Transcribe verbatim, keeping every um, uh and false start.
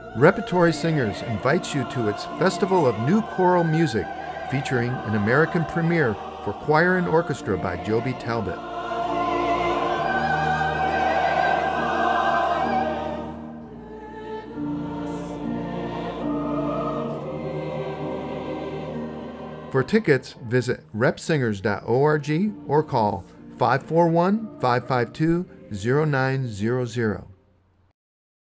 Repertory Singers invites you to its Festival of New Choral Music, featuring an American premiere for choir and orchestra by Joby Talbot. For tickets, visit rep singers dot org or call five four one, five five two, zero nine zero zero.